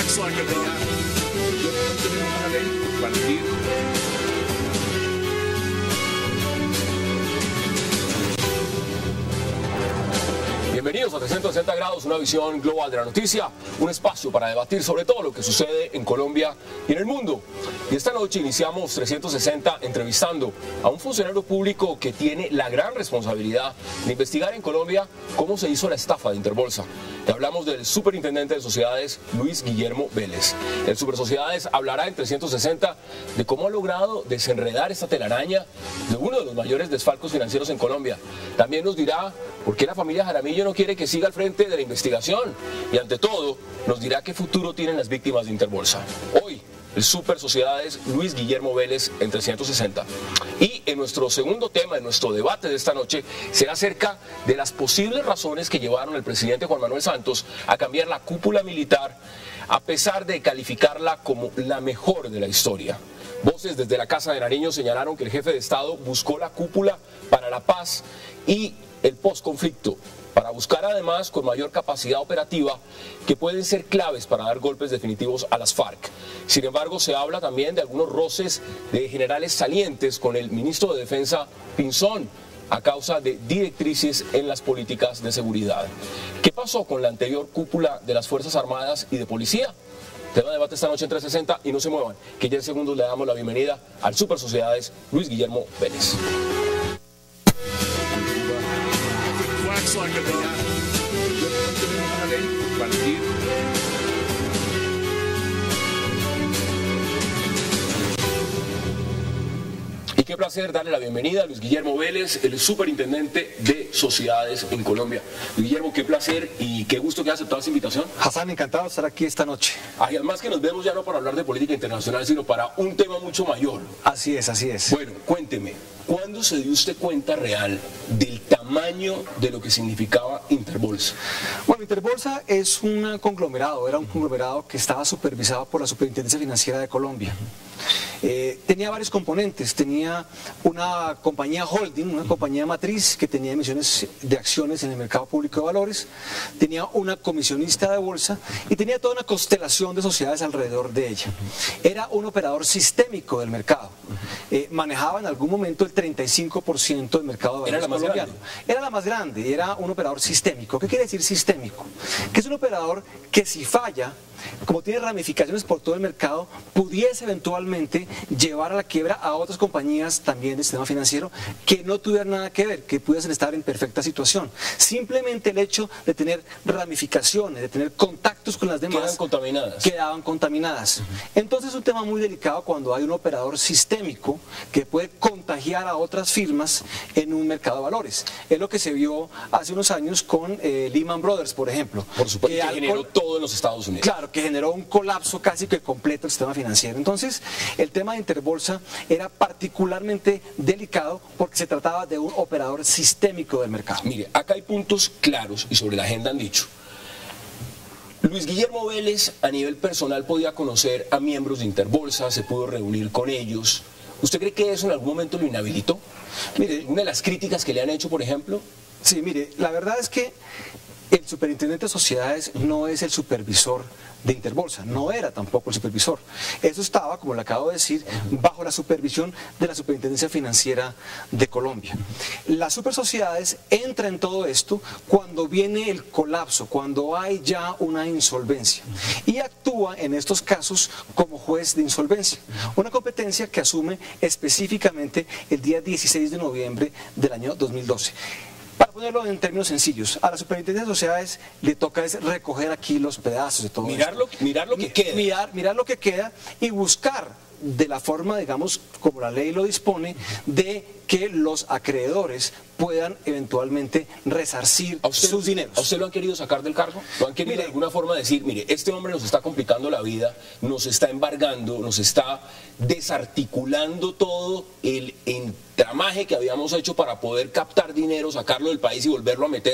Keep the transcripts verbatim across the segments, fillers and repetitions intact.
Bienvenidos a trescientos sesenta grados, una visión global de la noticia, un espacio para debatir sobre todo lo que sucede en Colombia y en el mundo. Y esta noche iniciamos trescientos sesenta entrevistando a un funcionario público que tiene la gran responsabilidad de investigar en Colombia cómo se hizo la estafa de Interbolsa. Te hablamos del superintendente de sociedades, Luis Guillermo Vélez. El Supersociedades hablará en trescientos sesenta de cómo ha logrado desenredar esta telaraña de uno de los mayores desfalcos financieros en Colombia. También nos dirá por qué la familia Jaramillo no quiere que siga al frente de la investigación. Y ante todo, nos dirá qué futuro tienen las víctimas de Interbolsa. Hoy, el Supersociedades Luis Guillermo Vélez en trescientos sesenta. Y en nuestro segundo tema, en nuestro debate de esta noche, será acerca de las posibles razones que llevaron al presidente Juan Manuel Santos a cambiar la cúpula militar, a pesar de calificarla como la mejor de la historia. Voces desde la Casa de Nariño señalaron que el jefe de Estado buscó la cúpula para la paz y el posconflicto, para buscar además con mayor capacidad operativa que pueden ser claves para dar golpes definitivos a las FARC. Sin embargo, se habla también de algunos roces de generales salientes con el ministro de Defensa Pinzón a causa de directrices en las políticas de seguridad. ¿Qué pasó con la anterior cúpula de las Fuerzas Armadas y de Policía? Tema de debate esta noche en trescientos sesenta y no se muevan, que ya en segundos le damos la bienvenida al Supersociedades Luis Guillermo Vélez. Y qué placer darle la bienvenida a Luis Guillermo Vélez, el superintendente de sociedades en Colombia. Luis Guillermo, qué placer y qué gusto que haya aceptado esta invitación. Hassan, encantado de estar aquí esta noche. Ay, además que nos vemos ya no para hablar de política internacional, sino para un tema mucho mayor. Así es, así es. Bueno, cuénteme, ¿cuándo se dio usted cuenta real del tamaño de lo que significaba Interbolsa? Bueno, Interbolsa es un conglomerado, era un conglomerado que estaba supervisado por la Superintendencia Financiera de Colombia. Eh, tenía varios componentes, tenía una compañía holding, una compañía matriz que tenía emisiones de acciones en el mercado público de valores, tenía una comisionista de bolsa y tenía toda una constelación de sociedades alrededor de ella. Era un operador sistémico del mercado, eh, manejaba en algún momento el treinta y cinco por ciento del mercado de valores colombiano. Era la más grande y era un operador sistémico. ¿Qué quiere decir sistémico? Que es un operador que si falla, como tiene ramificaciones por todo el mercado, pudiese eventualmente llevar a la quiebra a otras compañías también del sistema financiero que no tuvieran nada que ver, que pudiesen estar en perfecta situación. Simplemente el hecho de tener ramificaciones, de tener contactos con las demás, quedan contaminadas. Quedaban contaminadas. Uh-huh. Entonces es un tema muy delicado cuando hay un operador sistémico que puede contagiar a otras firmas en un mercado de valores. Es lo que se vio hace unos años con eh, Lehman Brothers, por ejemplo. Por supuesto, que, que generó todo en los Estados Unidos. Claro, que generó un colapso casi que completo del sistema financiero. Entonces, el tema de Interbolsa era particularmente delicado porque se trataba de un operador sistémico del mercado. Mire, acá hay puntos claros y sobre la agenda han dicho. Luis Guillermo Vélez a nivel personal podía conocer a miembros de Interbolsa, se pudo reunir con ellos. ¿Usted cree que eso en algún momento lo inhabilitó? Mire, una de las críticas que le han hecho, por ejemplo. Sí, mire, la verdad es que el superintendente de sociedades no es el supervisor de Interbolsa, no era tampoco el supervisor. Eso estaba, como le acabo de decir, bajo la supervisión de la Superintendencia Financiera de Colombia. Las supersociedades entra en todo esto cuando viene el colapso, cuando hay ya una insolvencia, y actúa en estos casos como juez de insolvencia, una competencia que asume específicamente el día dieciséis de noviembre del año dos mil doce. Para ponerlo en términos sencillos, a la Superintendencia de Sociedades le toca es recoger aquí los pedazos de todo mirar esto. Lo, mirar lo que queda. Mirar, mirar lo que queda y buscar de la forma, digamos, como la ley lo dispone, de que los acreedores puedan eventualmente resarcir usted, sus dineros. ¿A usted lo han querido sacar del cargo? ¿Lo han querido mire, de alguna forma decir, mire, este hombre nos está complicando la vida, nos está embargando, nos está desarticulando todo el entramaje que habíamos hecho para poder captar dinero, sacarlo del país y volverlo a meter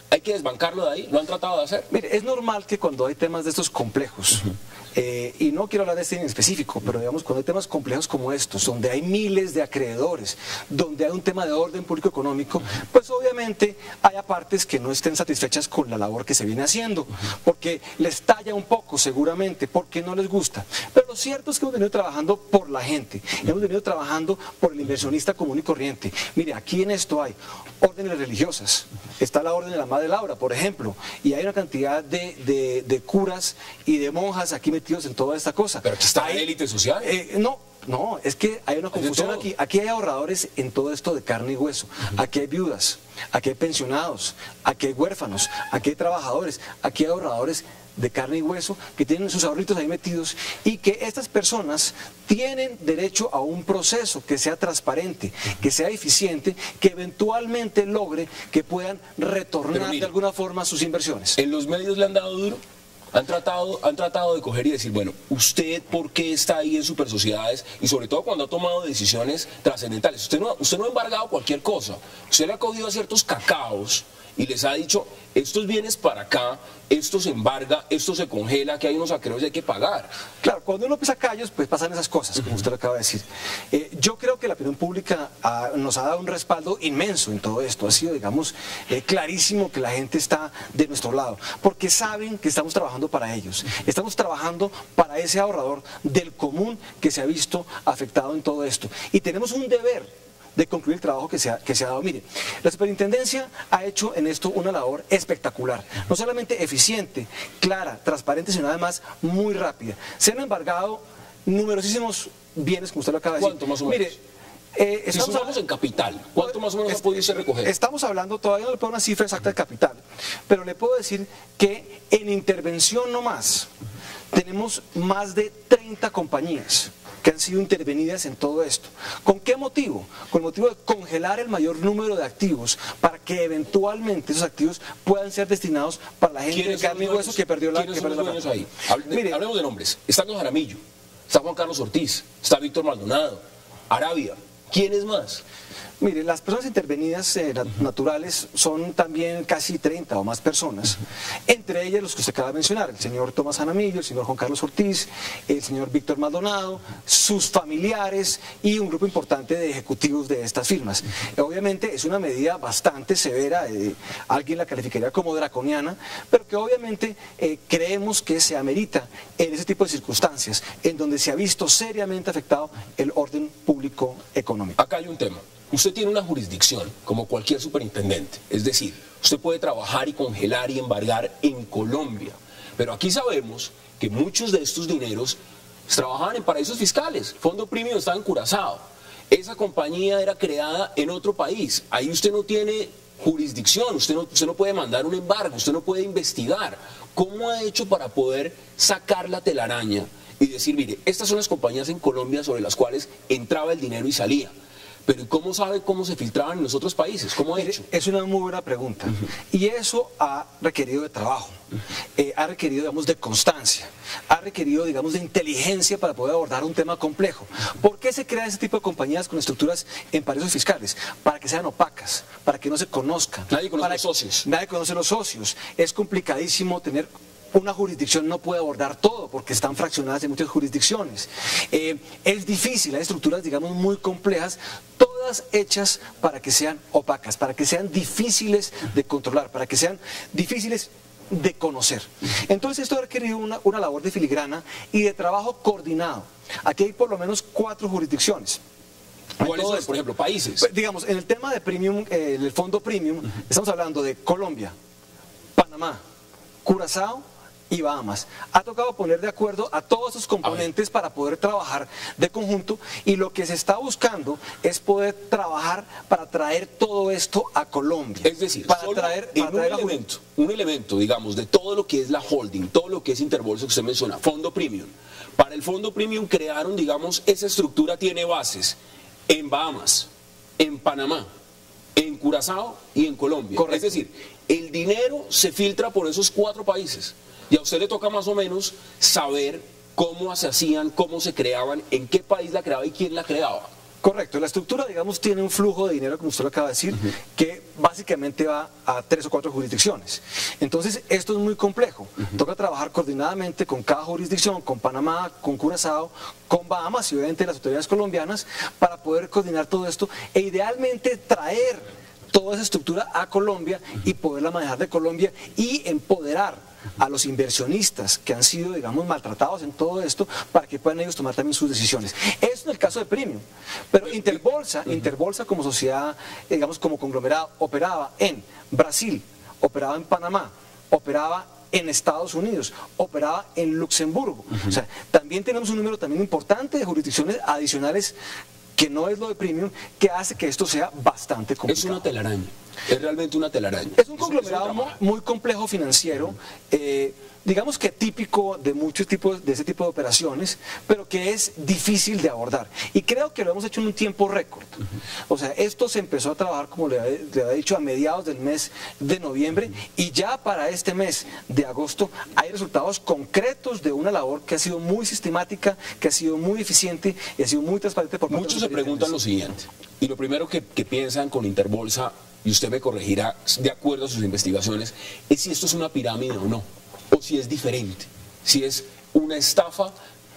¿Hay que desbancarlo de ahí? ¿Lo han tratado de hacer? Mire, es normal que cuando hay temas de estos complejos, uh-huh. eh, y no quiero hablar de este en específico, pero digamos cuando hay temas complejos como estos, donde hay miles de acreedores, donde hay un tema de orden público económico, uh-huh. pues obviamente haya partes que no estén satisfechas con la labor que se viene haciendo, uh-huh. porque les talla un poco seguramente, porque no les gusta. Pero lo cierto es que hemos venido trabajando por la gente, uh-huh. hemos venido trabajando por el inversionista común y corriente. Mire, aquí en esto hay órdenes religiosas, está la orden de la Madre Laura, por ejemplo, y hay una cantidad de, de, de curas y de monjas aquí metidos en toda esta cosa. Pero aquí está hay, la élite social. Eh, no, no, es que hay una confusión aquí. Aquí hay ahorradores en todo esto de carne y hueso. Uh-huh. Aquí hay viudas, aquí hay pensionados, aquí hay huérfanos, aquí hay trabajadores, aquí hay ahorradores de carne y hueso que tienen sus ahorritos ahí metidos y que estas personas tienen derecho a un proceso que sea transparente, que sea eficiente, que eventualmente logre que puedan retornar mire, de alguna forma sus inversiones. ¿En los medios le han dado duro? Han tratado, han tratado de coger y decir, bueno, ¿usted por qué está ahí en super sociedades? Y sobre todo cuando ha tomado decisiones trascendentales. Usted no, usted no ha embargado cualquier cosa. Usted le ha cogido a ciertos cacaos y les ha dicho, estos bienes para acá, esto se embarga, esto se congela, que hay unos acreedores y hay que pagar. Claro, cuando uno pisa callos, pues pasan esas cosas, como usted lo acaba de decir. Eh, yo creo que la opinión pública ha, nos ha dado un respaldo inmenso en todo esto. Ha sido, digamos, eh, clarísimo que la gente está de nuestro lado, porque saben que estamos trabajando para ellos. Estamos trabajando para ese ahorrador del común que se ha visto afectado en todo esto. Y tenemos un deber de concluir el trabajo que se, ha, que se ha dado. Mire, la superintendencia ha hecho en esto una labor espectacular, no solamente eficiente, clara, transparente, sino además muy rápida. Se han embargado numerosísimos bienes, como usted lo acaba de decir. ¿Cuánto más o menos? Mire, eh, si sumamos hablando, en capital, ¿cuánto más o menos ha podido recoger? Estamos hablando, todavía no le puedo dar una cifra exacta de capital, pero le puedo decir que en intervención nomás tenemos más de treinta compañías que han sido intervenidas en todo esto. ¿Con qué motivo? Con el motivo de congelar el mayor número de activos para que eventualmente esos activos puedan ser destinados para la gente de carne y hueso que perdió la ¿Quiénes son los dueños ahí? Mire, hablemos de nombres. Está Carlos Jaramillo, está Juan Carlos Ortiz, está Víctor Maldonado, Arabia. ¿Quiénes más? Mire, las personas intervenidas eh, naturales son también casi treinta o más personas, entre ellas los que usted acaba de mencionar, el señor Tomás Jaramillo, el señor Juan Carlos Ortiz, el señor Víctor Maldonado, sus familiares y un grupo importante de ejecutivos de estas firmas. Obviamente es una medida bastante severa, eh, alguien la calificaría como draconiana, pero que obviamente eh, creemos que se amerita en ese tipo de circunstancias, en donde se ha visto seriamente afectado el orden público económico. Acá hay un tema. Usted tiene una jurisdicción, como cualquier superintendente, es decir, usted puede trabajar y congelar y embargar en Colombia, pero aquí sabemos que muchos de estos dineros trabajaban en paraísos fiscales. Fondo Premium estaba en Curazao, esa compañía era creada en otro país, ahí usted no tiene jurisdicción, usted no, usted no puede mandar un embargo, usted no puede investigar. ¿Cómo ha hecho para poder sacar la telaraña y decir, mire, estas son las compañías en Colombia sobre las cuales entraba el dinero y salía? Pero ¿cómo sabe cómo se filtraban en los otros países? ¿Cómo ha hecho? Es una muy buena pregunta. Uh-huh. Y eso ha requerido de trabajo, uh-huh. eh, ha requerido, digamos, de constancia, ha requerido, digamos, de inteligencia para poder abordar un tema complejo. ¿Por qué se crea ese tipo de compañías con estructuras en paraísos fiscales? Para que sean opacas, para que no se conozcan. Nadie conoce para los socios. Nadie conoce los socios. Es complicadísimo tener... Una jurisdicción no puede abordar todo porque están fraccionadas en muchas jurisdicciones. Eh, es difícil, hay estructuras, digamos, muy complejas, todas hechas para que sean opacas, para que sean difíciles de controlar, para que sean difíciles de conocer. Entonces esto ha requerido una, una labor de filigrana y de trabajo coordinado. Aquí hay por lo menos cuatro jurisdicciones. ¿Cuáles son, por ejemplo, países? Pues, digamos, en el tema de premium, eh, el fondo premium, uh-huh. estamos hablando de Colombia, Panamá, Curazao y Bahamas. Ha tocado poner de acuerdo a todos esos componentes para poder trabajar de conjunto, y lo que se está buscando es poder trabajar para traer todo esto a Colombia. Es decir, para solo traer, en para traer un, elemento, un elemento, digamos, de todo lo que es la holding, todo lo que es Interbolsa que usted menciona, Fondo Premium. Para el Fondo Premium crearon, digamos, esa estructura tiene bases en Bahamas, en Panamá, en Curazao y en Colombia. Correcto. Es decir, el dinero se filtra por esos cuatro países. Y a usted le toca más o menos saber cómo se hacían, cómo se creaban, en qué país la creaba y quién la creaba. Correcto, la estructura, digamos, tiene un flujo de dinero, como usted lo acaba de decir, uh-huh. que básicamente va a tres o cuatro jurisdicciones. Entonces, esto es muy complejo. Uh-huh. Toca trabajar coordinadamente con cada jurisdicción, con Panamá, con Curazao, con Bahamas y obviamente las autoridades colombianas para poder coordinar todo esto e idealmente traer toda esa estructura a Colombia y poderla manejar de Colombia y empoderar a los inversionistas que han sido, digamos, maltratados en todo esto para que puedan ellos tomar también sus decisiones. Eso en el caso de Premium. Pero Interbolsa, uh-huh. Interbolsa como sociedad, digamos, como conglomerado, operaba en Brasil, operaba en Panamá, operaba en Estados Unidos, operaba en Luxemburgo. Uh-huh. O sea, también tenemos un número también importante de jurisdicciones adicionales que no es lo de Premium, que hace que esto sea bastante complicado. Es una telaraña, es realmente una telaraña. Es un conglomerado muy, muy complejo financiero, eh, digamos que típico de muchos tipos de ese tipo de operaciones, pero que es difícil de abordar. Y creo que lo hemos hecho en un tiempo récord. Uh-huh. O sea, esto se empezó a trabajar, como le, le había dicho, a mediados del mes de noviembre, uh-huh. y ya para este mes de agosto hay resultados concretos de una labor que ha sido muy sistemática, que ha sido muy eficiente y ha sido muy transparente por parte Muchos se preguntan lo siguiente, y lo primero que, que piensan con Interbolsa, y usted me corregirá de acuerdo a sus investigaciones, es si esto es una pirámide o no, o si es diferente, si es una estafa,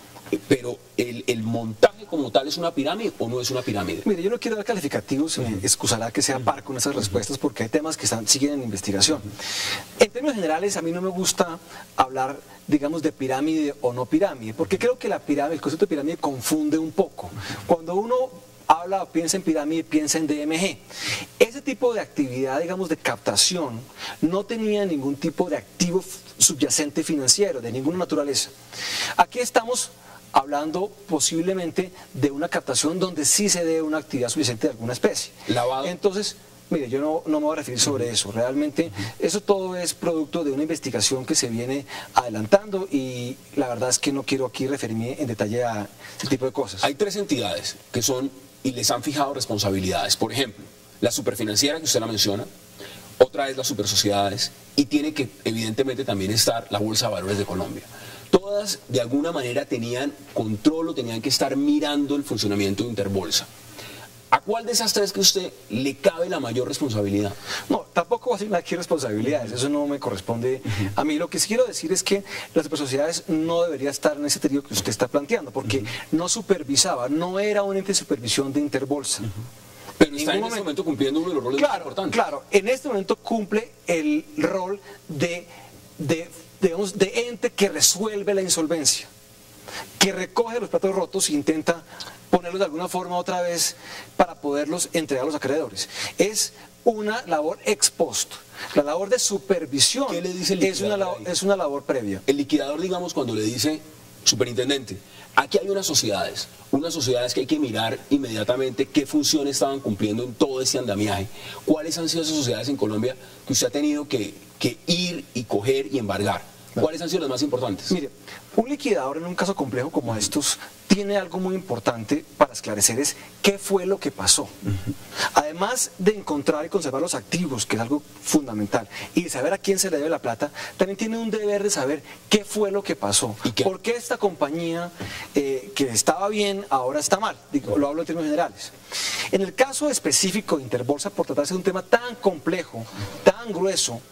pero el, el montaje como tal es una pirámide o no es una pirámide. Mire, yo no quiero dar calificativos, me excusará que sea par con esas respuestas porque hay temas que están, siguen en investigación. En términos generales, a mí no me gusta hablar, digamos, de pirámide o no pirámide, porque creo que la pirámide, el concepto de pirámide confunde un poco. Cuando uno habla o piensa en pirámide, piensa en D M G. Ese tipo de actividad, digamos, de captación, no tenía ningún tipo de activo subyacente financiero, de ninguna naturaleza. Aquí estamos hablando posiblemente de una captación donde sí se dé una actividad subyacente de alguna especie. Lavado. Entonces, mire, yo no, no me voy a referir sobre eso. Realmente, eso todo es producto de una investigación que se viene adelantando y la verdad es que no quiero aquí referirme en detalle a ese tipo de cosas. Hay tres entidades que son y les han fijado responsabilidades. Por ejemplo, la superfinanciera que usted la menciona, otra es las supersociedades y tiene que evidentemente también estar la Bolsa de Valores de Colombia. Todas de alguna manera tenían control o tenían que estar mirando el funcionamiento de Interbolsa. ¿A cuál de esas tres que usted le cabe la mayor responsabilidad? No, tampoco voy a asignar aquí responsabilidades, eso no me corresponde uh-huh. a mí. Lo que sí quiero decir es que las sociedades no debería estar en ese trío que usted está planteando, porque uh-huh. no supervisaba, no era un ente de supervisión de Interbolsa. Uh-huh. Pero está en momento, este momento cumpliendo uno de los roles claro, más importantes. Claro, en este momento cumple el rol de, de, digamos, de ente que resuelve la insolvencia, que recoge los platos rotos e intenta ponerlos de alguna forma otra vez para poderlos entregar a los acreedores. Es una labor ex post. La labor de supervisión ¿Qué le dice el es, una labor, es una labor previa. El liquidador, digamos, cuando le dice, superintendente, aquí hay unas sociedades, unas sociedades que hay que mirar inmediatamente qué funciones estaban cumpliendo en todo este andamiaje. ¿Cuáles han sido esas sociedades en Colombia que usted ha tenido que, que ir y coger y embargar? ¿Cuáles han sido las más importantes? Mire, un liquidador en un caso complejo como estos tiene algo muy importante para esclarecer, es qué fue lo que pasó. Uh-huh. Además de encontrar y conservar los activos, que es algo fundamental, y de saber a quién se le debe la plata, también tiene un deber de saber qué fue lo que pasó. ¿Y qué? ¿Por qué esta compañía eh, que estaba bien ahora está mal? Digo, lo hablo en términos generales. En el caso específico de Interbolsa, por tratarse de un tema tan complejo, tan grueso,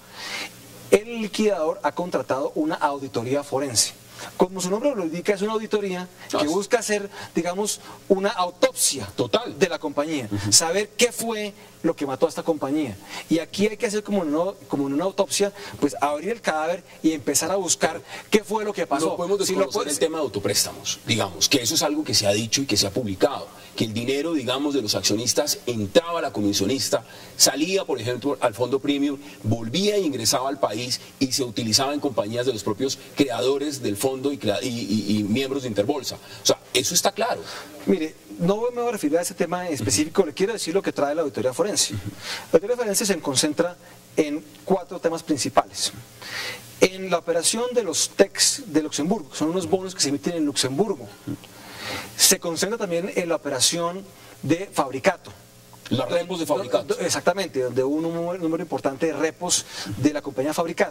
el liquidador ha contratado una auditoría forense. Como su nombre lo indica, es una auditoría que busca hacer, digamos, una autopsia total de la compañía, uh-huh. saber qué fue lo que mató a esta compañía. Y aquí hay que hacer como en, una, como en una autopsia, pues abrir el cadáver y empezar a buscar qué fue lo que pasó. No podemos desconocer si lo puedes... el tema de autopréstamos, digamos, que eso es algo que se ha dicho y que se ha publicado, que el dinero, digamos, de los accionistas entraba a la comisionista, salía, por ejemplo, al fondo Premium, volvía e ingresaba al país y se utilizaba en compañías de los propios creadores del fondo y, y, y, y miembros de Interbolsa. O sea, eso está claro. Mire, no me voy a referir a ese tema en específico, le quiero decir lo que trae la auditoría forense. La auditoría forense se concentra en cuatro temas principales. En la operación de los T E Cs de Luxemburgo, son unos bonos que se emiten en Luxemburgo. Se concentra también en la operación de Fabricato. Las repos de Fabricato. Exactamente, donde hubo un número, número importante de repos de la compañía Fabricato.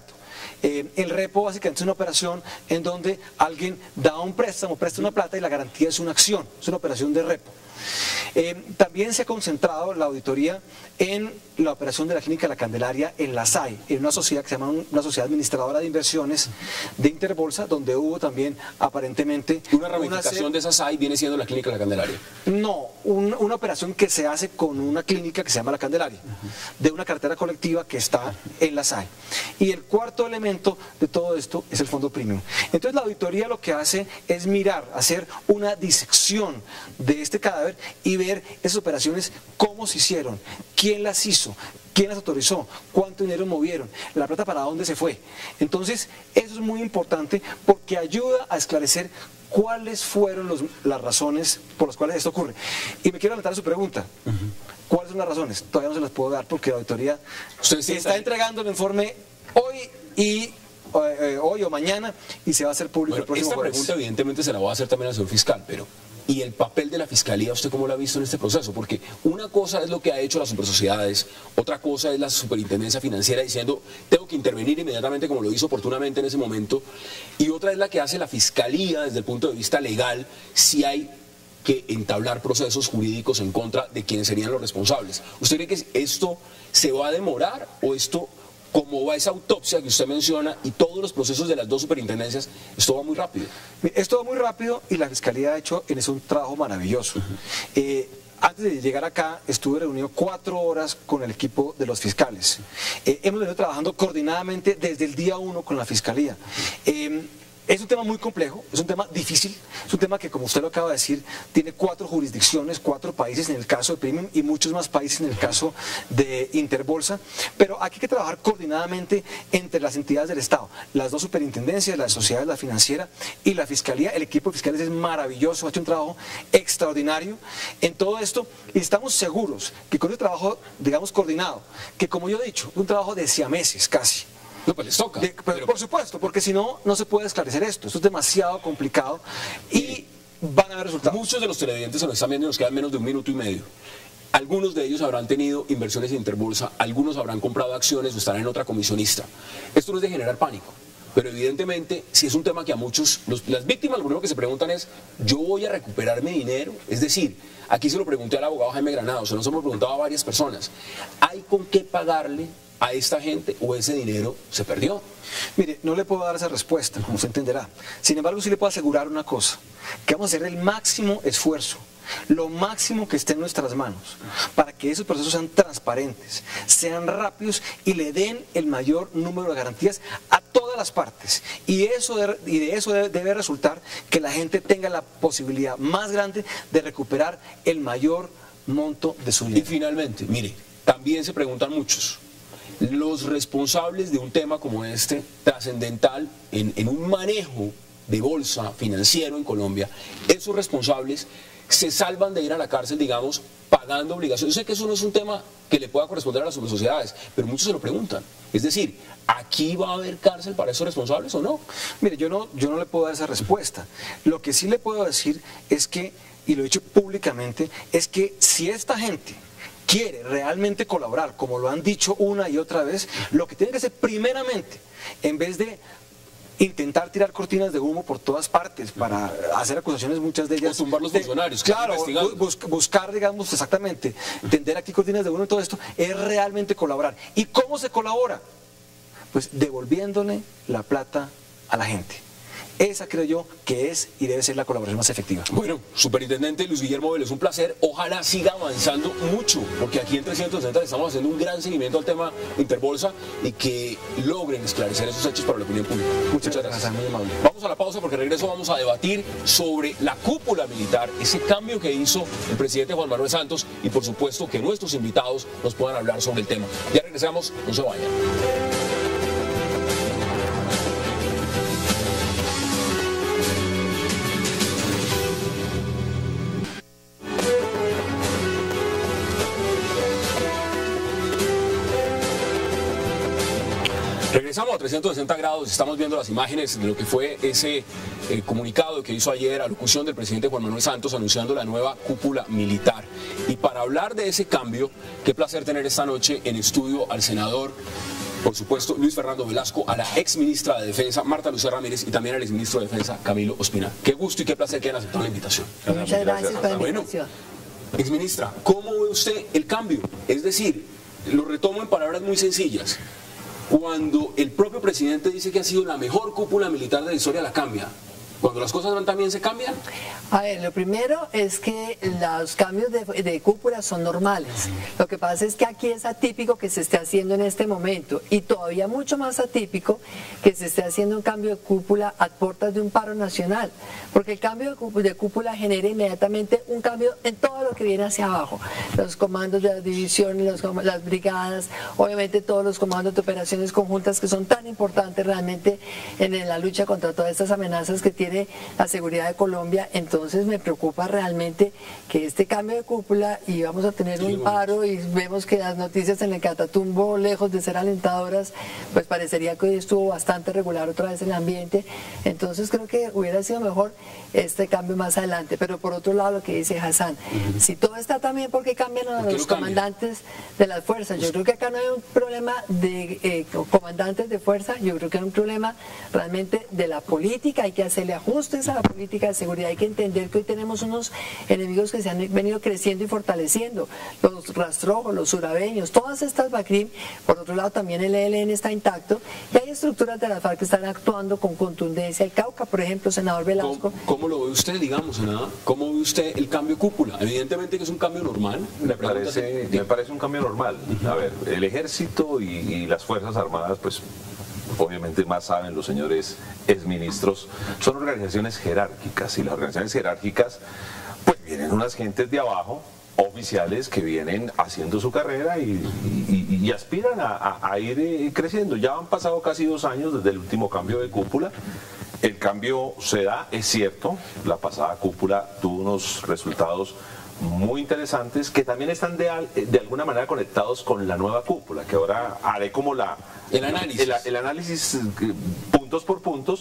Eh, el repo básicamente es una operación en donde alguien da un préstamo, presta una plata y la garantía es una acción, es una operación de repo. Eh, también se ha concentrado la auditoría en la operación de la Clínica La Candelaria en la S A I, en una sociedad que se llama una sociedad administradora de inversiones de Interbolsa, donde hubo también aparentemente una ramificación una de esa S A I viene siendo la Clínica La Candelaria. No, un, una operación que se hace con una clínica que se llama La Candelaria, uh-huh. de una cartera colectiva que está en la S A I. Y el cuarto elemento de todo esto es el fondo premium. Entonces la auditoría lo que hace es mirar, hacer una disección de este cadáver y ver esas operaciones, cómo se hicieron, quién las hizo, quién las autorizó, cuánto dinero movieron, la plata para dónde se fue. Entonces, eso es muy importante porque ayuda a esclarecer cuáles fueron los, las razones por las cuales esto ocurre. Y me quiero adelantar a su pregunta. Uh-huh. ¿Cuáles son las razones? Todavía no se las puedo dar porque la auditoría está entregando el informe hoy y eh, hoy o mañana y se va a hacer público bueno, el próximo esta jueves. Pregunta evidentemente se la voy a hacer también al señor fiscal, pero ¿y el papel de la Fiscalía, usted cómo lo ha visto en este proceso? Porque una cosa es lo que ha hecho las supersociedades, otra cosa es la superintendencia financiera diciendo tengo que intervenir inmediatamente como lo hizo oportunamente en ese momento, y otra es la que hace la Fiscalía desde el punto de vista legal, si hay que entablar procesos jurídicos en contra de quienes serían los responsables. ¿Usted cree que esto se va a demorar o esto, como va esa autopsia que usted menciona y todos los procesos de las dos superintendencias, esto va muy rápido? Esto va muy rápido y la Fiscalía ha hecho en eso un trabajo maravilloso. Uh-huh. eh, antes de llegar acá estuve reunido cuatro horas con el equipo de los fiscales. Eh, hemos venido trabajando coordinadamente desde el día uno con la Fiscalía. Eh, Es un tema muy complejo, es un tema difícil, es un tema que, como usted lo acaba de decir, tiene cuatro jurisdicciones, cuatro países en el caso de Premium y muchos más países en el caso de Interbolsa, pero aquí hay que trabajar coordinadamente entre las entidades del Estado, las dos superintendencias, la sociedad, la financiera y la Fiscalía. El equipo de fiscales es maravilloso, ha hecho un trabajo extraordinario en todo esto y estamos seguros que con el trabajo, digamos, coordinado, que como yo he dicho, un trabajo de siameses casi. No, pues les toca. De, pero, pero... Por supuesto, porque si no, no se puede esclarecer esto. Esto es demasiado complicado y van a haber resultados. Muchos de los televidentes se nos están viendo y nos quedan menos de un minuto y medio. Algunos de ellos habrán tenido inversiones en Interbolsa, algunos habrán comprado acciones o estarán en otra comisionista. Esto no es de generar pánico, pero evidentemente si es un tema que a muchos, los, las víctimas lo primero que se preguntan es, ¿yo voy a recuperar mi dinero? Es decir, aquí se lo pregunté al abogado Jaime Granado, se nos hemos preguntado a varias personas, ¿hay con qué pagarle a esta gente o ese dinero se perdió? Mire, no le puedo dar esa respuesta, como usted entenderá. Sin embargo, sí le puedo asegurar una cosa, que vamos a hacer el máximo esfuerzo, lo máximo que esté en nuestras manos, para que esos procesos sean transparentes, sean rápidos y le den el mayor número de garantías a todas las partes. Y, eso de, y de eso debe, debe resultar que la gente tenga la posibilidad más grande de recuperar el mayor monto de su dinero. Y finalmente, mire, también se preguntan muchos, los responsables de un tema como este, trascendental en, en un manejo de bolsa financiero en Colombia, esos responsables se salvan de ir a la cárcel, digamos, pagando obligaciones. Yo sé que eso no es un tema que le pueda corresponder a las sociedades, pero muchos se lo preguntan. Es decir, ¿aquí va a haber cárcel para esos responsables o no? Mire, yo no, yo no le puedo dar esa respuesta. Lo que sí le puedo decir es que, y lo he dicho públicamente, es que si esta gente quiere realmente colaborar, como lo han dicho una y otra vez, lo que tiene que hacer primeramente, en vez de intentar tirar cortinas de humo por todas partes para hacer acusaciones, muchas de ellas... O tumbar los de, funcionarios. Claro, bus, buscar, digamos, exactamente, tender aquí cortinas de humo y todo esto, es realmente colaborar. ¿Y cómo se colabora? Pues devolviéndole la plata a la gente. Esa creo yo que es y debe ser la colaboración más efectiva. Bueno, Superintendente Luis Guillermo Vélez, un placer. Ojalá siga avanzando mucho, porque aquí en trescientos sesenta estamos haciendo un gran seguimiento al tema Interbolsa y que logren esclarecer esos hechos para la opinión pública. Muchas, Muchas gracias. gracias. Muy amable. Vamos a la pausa porque regreso vamos a debatir sobre la cúpula militar, ese cambio que hizo el presidente Juan Manuel Santos y por supuesto que nuestros invitados nos puedan hablar sobre el tema. Ya regresamos, no se vayan. Regresamos a trescientos sesenta grados, estamos viendo las imágenes de lo que fue ese eh, comunicado que hizo ayer, alocución del presidente Juan Manuel Santos anunciando la nueva cúpula militar. Y para hablar de ese cambio, qué placer tener esta noche en estudio al senador por supuesto, Luis Fernando Velasco, a la ex ministra de Defensa, Marta Lucía Ramírez, y también al ex ministro de Defensa, Camilo Ospina. Qué gusto y qué placer que hayan aceptado la invitación. Muchas gracias por la invitación. Bueno, ex ministra, ¿cómo ve usted el cambio? Es decir, lo retomo en palabras muy sencillas. Cuando el propio presidente dice que ha sido la mejor cúpula militar de la historia, la cambia. Cuando las cosas van tan bien, ¿se cambian? A ver, lo primero es que los cambios de, de cúpula son normales. Lo que pasa es que aquí es atípico que se esté haciendo en este momento, y todavía mucho más atípico que se esté haciendo un cambio de cúpula a puertas de un paro nacional, porque el cambio de cúpula, de cúpula genera inmediatamente un cambio en todo lo que viene hacia abajo. Los comandos de las divisiones, los, las brigadas, obviamente todos los comandos de operaciones conjuntas que son tan importantes realmente en, en la lucha contra todas estas amenazas que tiene la seguridad de Colombia. Entonces me preocupa realmente que este cambio de cúpula, y vamos a tener un paro, y vemos que las noticias en el Catatumbo, lejos de ser alentadoras, pues parecería que hoy estuvo bastante regular otra vez el ambiente. Entonces creo que hubiera sido mejor este cambio más adelante. Pero por otro lado, lo que dice Hassan, uh-huh. si todo está tan bien, ¿por qué cambian a los comandantes de las fuerzas? Yo creo que acá no hay un problema de eh, comandantes de fuerza, yo creo que hay un problema realmente de la política. Hay que hacerle ajustes a la política de seguridad. Hay que entender que hoy tenemos unos enemigos que se han venido creciendo y fortaleciendo, los rastrojos, los surabeños, todas estas BACRIM. Por otro lado, también el E L N está intacto, y hay estructuras de la FARC que están actuando con contundencia. El Cauca, por ejemplo, senador Velasco. ¿Cómo, cómo lo ve usted, digamos, senador? ¿Cómo ve usted el cambio de cúpula? Evidentemente que es un cambio normal. Me parece, me parece un cambio normal. A ver, el ejército y, y las fuerzas armadas, pues obviamente más saben los señores exministros, son organizaciones jerárquicas, y las organizaciones jerárquicas pues vienen unas gentes de abajo, oficiales que vienen haciendo su carrera y, y, y aspiran a, a, a ir creciendo. Ya han pasado casi dos años desde el último cambio de cúpula. El cambio se da, es cierto, la pasada cúpula tuvo unos resultados muy interesantes que también están de, de alguna manera conectados con la nueva cúpula, que ahora haré como la el análisis, el, el análisis puntos por puntos,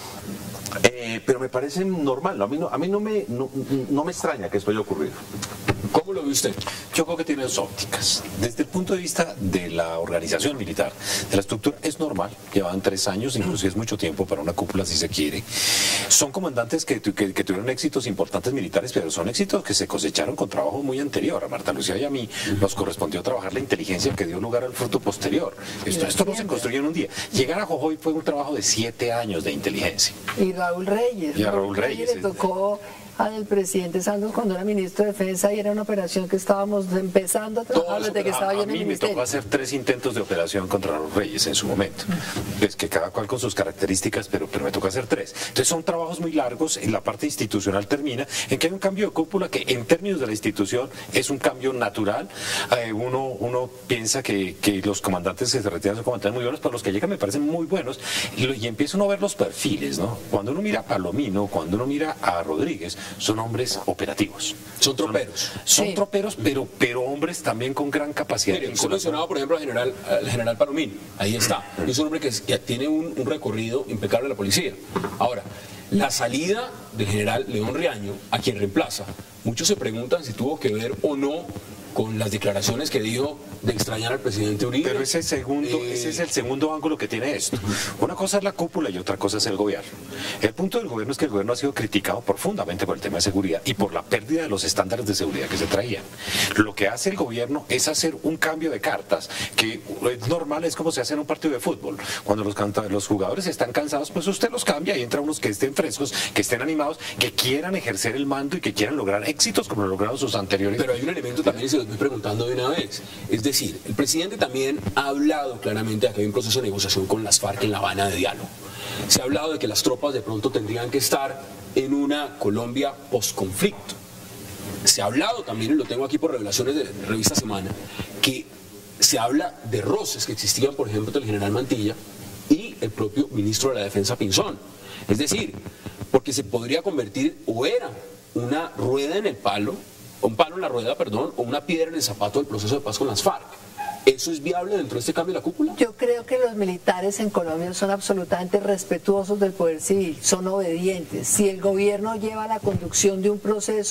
eh, pero me parece normal. A mí no, a mí no me no, no me extraña que esto haya ocurrido. ¿Cómo lo ve usted? Yo creo que tiene dos ópticas. Desde el punto de vista de la organización militar, de la estructura, es normal. Llevan tres años, incluso es mucho tiempo para una cúpula si se quiere. Son comandantes que, que, que tuvieron éxitos importantes militares, pero son éxitos que se cosecharon con trabajo muy anterior. A Marta Lucía y a mí nos correspondió trabajar la inteligencia que dio lugar al fruto posterior. Esto, esto no se construyó en un día. Llegar a Jujuy fue un trabajo de siete años de inteligencia. Y Raúl Reyes. Y a Raúl Reyes. Le tocó al presidente Santos cuando era ministro de Defensa, y era una operación que estábamos empezando a trabajar desde que estaba yo en el ministerio. A mí me tocó hacer tres intentos de operación contra los Reyes en su momento. Es que cada cual con sus características, pero, pero me tocó hacer tres. Entonces son trabajos muy largos, y la parte institucional termina en que hay un cambio de cúpula que en términos de la institución es un cambio natural. Eh, uno, uno piensa que, que los comandantes que se retiran son comandantes muy buenos, pero los que llegan me parecen muy buenos, y, y empieza uno a ver los perfiles, ¿no? Cuando uno mira a Palomino, cuando uno mira a Rodríguez, son hombres operativos. Son troperos. Son, son sí. troperos, pero, pero hombres también con gran capacidad. Mire, usted mencionaba, por ejemplo, al general, al general Palomino. Ahí está. Es un hombre que ya tiene un, un recorrido impecable en la policía. Ahora, la salida del general León Riaño, a quien reemplaza, muchos se preguntan si tuvo que ver o no con las declaraciones que dijo de extrañar al presidente Uribe. Pero ese, segundo, eh... ese es el segundo ángulo que tiene esto. Una cosa es la cúpula y otra cosa es el gobierno. El punto del gobierno es que el gobierno ha sido criticado profundamente por el tema de seguridad y por la pérdida de los estándares de seguridad que se traían. Lo que hace el gobierno es hacer un cambio de cartas, que es normal, es como se hace en un partido de fútbol. Cuando los, los jugadores están cansados, pues usted los cambia y entra unos que estén frescos, que estén animados, que quieran ejercer el mando y que quieran lograr éxitos como lo lograron sus anteriores. Pero hay un elemento también, se lo estoy preguntando de una vez. Es decir, el presidente también ha hablado claramente de que hay un proceso de negociación con las FARC en La Habana de diálogo. Se ha hablado de que las tropas de pronto tendrían que estar en una Colombia posconflicto. Se ha hablado también, y lo tengo aquí por revelaciones de Revista Semana, que se habla de roces que existían, por ejemplo, entre el general Mantilla y el propio ministro de la Defensa Pinzón. Es decir, porque se podría convertir, o era una rueda en el palo, un palo en la rueda, perdón, o una piedra en el zapato del proceso de paz con las FARC. ¿Eso es viable dentro de este cambio de la cúpula? Yo creo que los militares en Colombia son absolutamente respetuosos del poder civil, son obedientes. Si el gobierno lleva la conducción de un proceso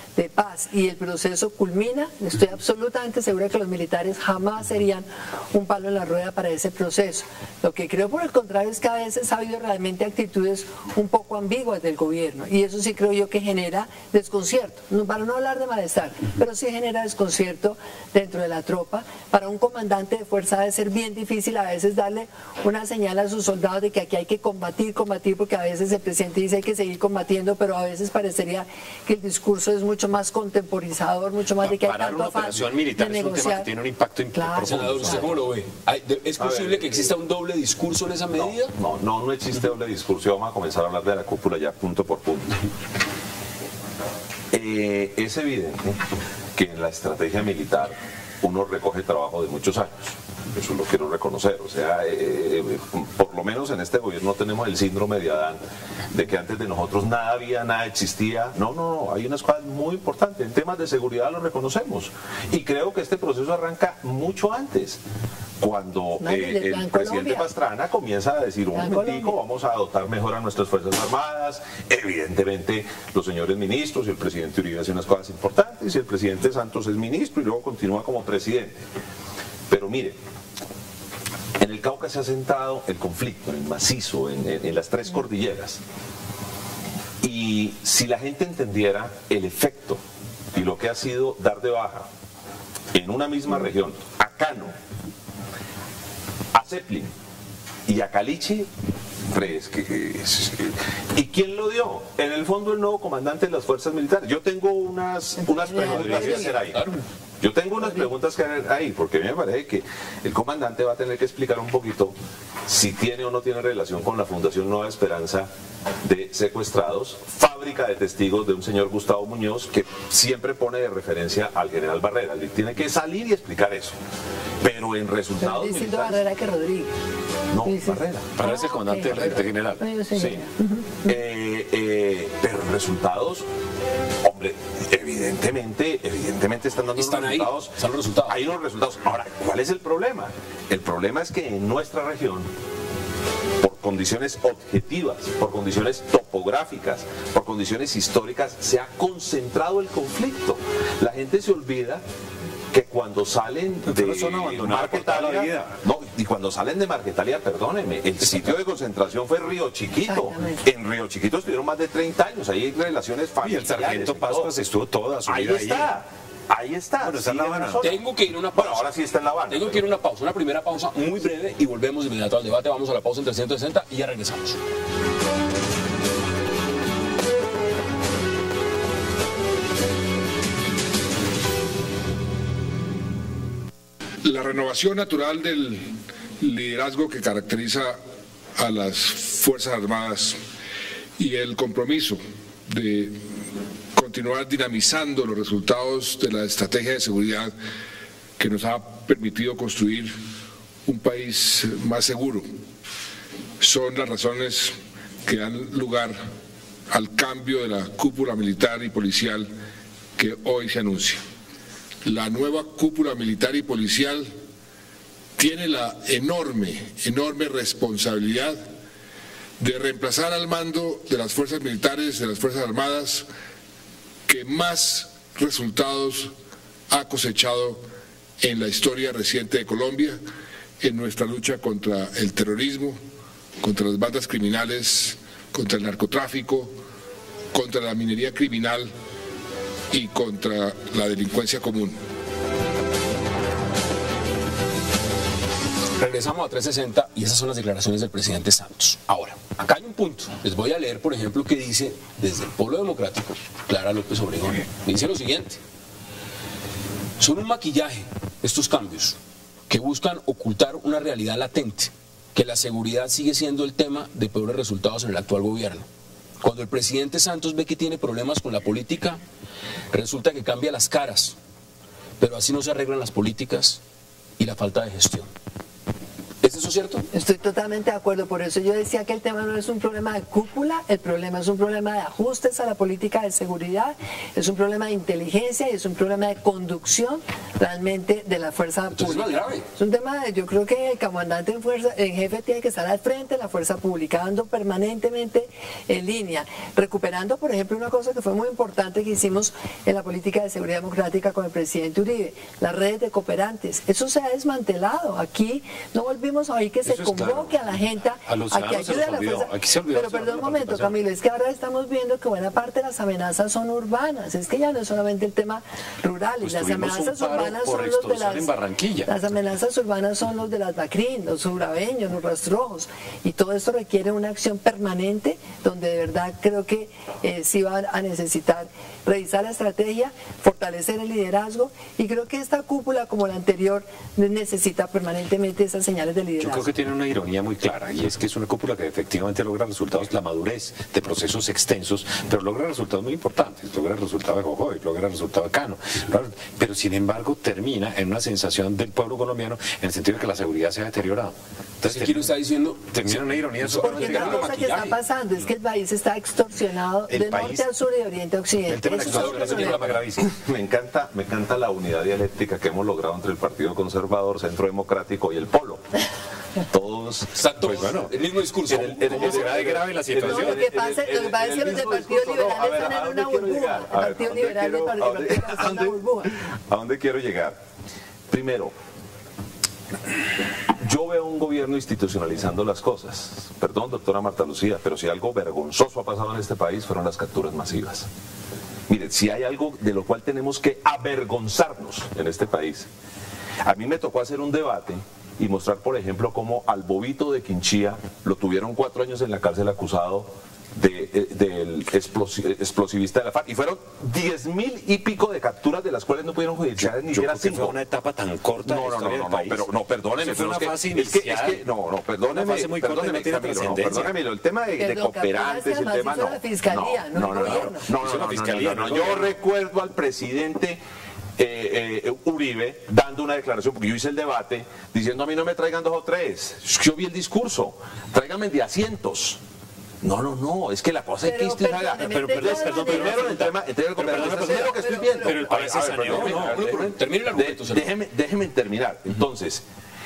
de paz y el proceso culmina, estoy absolutamente segura que los militares jamás serían un palo en la rueda para ese proceso. Lo que creo por el contrario es que a veces ha habido realmente actitudes un poco ambiguas del gobierno y eso sí creo yo que genera desconcierto, para no hablar de malestar, pero sí genera desconcierto dentro de la tropa. Para un comandante de fuerza debe ser bien difícil a veces darle una señal a sus soldados de que aquí hay que combatir, combatir, porque a veces el presidente dice hay que seguir combatiendo, pero a veces parecería que el discurso es mucho más contemporizador, mucho más de que hay Parar tanto una afán operación militar de es un tema negociar. que tiene un impacto Claro. profundo. Senador, ¿usted cómo lo ve? ¿Hay- de- ¿Es A ver, posible que exista un doble discurso en esa medida? No, no, no existe doble discurso. Vamos a comenzar a hablar de la cúpula ya punto por punto. Eh, es evidente que en la estrategia militar uno recoge trabajo de muchos años. Eso lo quiero reconocer. O sea, eh, por lo menos en este gobierno tenemos el síndrome de Adán, de que antes de nosotros nada había, nada existía. No, no, no, hay unas cosas muy importantes. En temas de seguridad lo reconocemos. Y creo que este proceso arranca mucho antes. Cuando No, eh, desde el Plan presidente Colombia. Pastrana comienza a decir un Plan momentico, Colombia. vamos a dotar mejor a nuestras Fuerzas Armadas. Evidentemente los señores ministros y el presidente Uribe hacen unas cosas importantes y el presidente Santos es ministro y luego continúa como presidente. Pero mire, en el Cauca se ha sentado el conflicto, en el macizo, en, en- en las tres cordilleras. Y si la gente entendiera el efecto y lo que ha sido dar de baja en una misma región, a Cano, a Zeppelin y a Caliche, pues, que- que es- ¿y quién lo dio? En el fondo el nuevo comandante de las fuerzas militares. Yo tengo unas, unas preguntas que hacer ahí. Yo tengo unas preguntas que hacer ahí, porque a mí me parece que el comandante va a tener que explicar un poquito si tiene o no tiene relación con la Fundación Nueva Esperanza de secuestrados, fábrica de testigos de un señor Gustavo Muñoz que siempre pone de referencia al general Barrera. Él tiene que salir y explicar eso. Pero en Pero resultados es distinto militares... Barrera que Rodríguez. No, Dice- Barrera. Para ese Ah, comandante ok. del de general. No, yo sé Sí. que- Eh, eh, pero resultados, hombre, evidentemente, evidentemente están dando Están unos ahí, resultados. están los resultados. Hay unos resultados. Ahora, ¿cuál es el problema? El problema es que en nuestra región, por condiciones objetivas, por condiciones topográficas, por condiciones históricas, se ha concentrado el conflicto. La gente se olvida que cuando salen Pero de son abandonados por toda la Marquetalia, vida. no, y cuando salen de Marquetalia, perdóneme, el sitio de concentración fue Río Chiquito. Exactamente. En Río Chiquito estuvieron más de treinta años, ahí hay relaciones Y el familiares. sargento y todo. Pascuas estuvo toda su Ahí vida ahí. está, ahí está. Bueno, está en sigue La Habana. la zona. Tengo que ir a una pausa. Bueno, ahora sí está en La Habana. Tengo que ir a una pausa, una primera pausa muy breve y volvemos de inmediato al debate. Vamos a la pausa en trescientos sesenta y ya regresamos. La renovación natural del liderazgo que caracteriza a las Fuerzas Armadas y el compromiso de continuar dinamizando los resultados de la estrategia de seguridad que nos ha permitido construir un país más seguro son las razones que dan lugar al cambio de la cúpula militar y policial que hoy se anuncia. La nueva cúpula militar y policial tiene la enorme, enorme responsabilidad de reemplazar al mando de las fuerzas militares, de las Fuerzas Armadas, que más resultados ha cosechado en la historia reciente de Colombia, en nuestra lucha contra el terrorismo, contra las bandas criminales, contra el narcotráfico, contra la minería criminal y contra la delincuencia común. Regresamos a trescientos sesenta y esas son las declaraciones del presidente Santos. Ahora, acá hay un punto. Les voy a leer, por ejemplo, que dice desde el Polo Democrático, Clara López Obregón. Dice lo siguiente. Son un maquillaje estos cambios que buscan ocultar una realidad latente, que la seguridad sigue siendo el tema de peores resultados en el actual gobierno. Cuando el presidente Santos ve que tiene problemas con la política, resulta que cambia las caras, pero así no se arreglan las políticas y la falta de gestión. Es de esos ¿Eso es cierto? Estoy totalmente de acuerdo, por eso yo decía que el tema no es un problema de cúpula, el problema es un problema de ajustes a la política de seguridad, es un problema de inteligencia y es un problema de conducción realmente de la fuerza Entonces, pública. es más grave. Es un tema de, yo creo que el comandante en, fuerza, en jefe tiene que estar al frente de la fuerza pública, dando permanentemente en línea, recuperando, por ejemplo, una cosa que fue muy importante que hicimos en la política de seguridad democrática con el presidente Uribe, las redes de cooperantes. Eso se ha desmantelado. Aquí no volvimos a oír que se Eso es convoque claro. a la gente A los a que ciudadanos se ayude a les la olvidó. fuerza. Aquí se olvidó Pero hacer perdón un la momento, participación. Camilo, es que ahora estamos viendo que buena parte de las amenazas son urbanas. Es que ya no es solamente el tema rural. Pues y las tuvimos amenazas un paro urbanas por son los de extorsión las en Barranquilla. Las amenazas urbanas son los de las Bacrín, los urabeños, los rastrojos. Y todo esto requiere una acción permanente donde de verdad creo que eh, sí van a necesitar revisar la estrategia, fortalecer el liderazgo y creo que esta cúpula como la anterior necesita permanentemente esas señales de liderazgo. Yo creo que tiene una ironía muy clara y es que es una cúpula que efectivamente logra resultados, la madurez de procesos extensos, pero logra resultados muy importantes, logra el resultado de Jojoy, logra el resultado de Cano, pero sin embargo termina en una sensación del pueblo colombiano en el sentido de que la seguridad se ha deteriorado. Entonces, ¿Quién está diciendo? termina en una ironía Porque sobre la cosa que está pasando es que el país está extorsionado El de país- norte a sur y de oriente a occidente. El tema de la Eso es extorsión es un el problema. problema gravísimo. Me encanta, me encanta la unidad dialéctica que hemos logrado entre el Partido Conservador, Centro Democrático y el Polo. Todos, Está todo Pues bueno, el mismo discurso. en el- en el- ¿Cómo será de grave la No, situación? lo que pasa, lo que pasa es que los del Partido Liberal están en una burbuja. El Partido Liberal y el Partido Demócrata están en una burbuja. ¿A dónde quiero llegar? Primero, yo veo un gobierno institucionalizando las cosas. Perdón, doctora Marta Lucía, pero si algo vergonzoso ha pasado en este país fueron las capturas masivas. Mire, si hay algo de lo cual tenemos que avergonzarnos en este país. A mí me tocó hacer un debate y mostrar, por ejemplo, cómo al bobito de Quinchía lo tuvieron cuatro años en la cárcel acusado de, eh, del explosi- explosivista de la FARC. Y fueron diez mil y pico de capturas, de las cuales no pudieron judicializar ni Yo siquiera creo que fue cinco. una etapa tan corta de No, la no, no, historia no, del no, país. pero no, perdóneme, Eso fue pero una es que, fase es que, es inicial. que, no, no, perdóneme, Una fase muy corta y no perdóneme, tiene Camilo, no, trascendencia. perdóneme, el tema de, de Perdón, cooperantes, capturas el que tema además hizo no. la fiscalía, no el no, no, no, gobierno. no, Hizo no, la no, fiscalía, no, no, no el yo gobierno. recuerdo al presidente eh, eh, Uribe dando una declaración, porque yo hice el debate, diciendo a mí no me traigan dos o tres. Yo vi el discurso, tráiganme de a cientos. No, no, no, es que la cosa es que Pero, institucionalizar. perdóneme, pero, de perdón, todas perdón, maneras- Primero en el tema, en tema de cooperación, pero, es lo que estoy pero, viendo. pero el país se A ver, saneó, perdóneme, ¿no? a ver, Termine el déjeme- argumento, senador. déjeme, déjeme terminar. Entonces,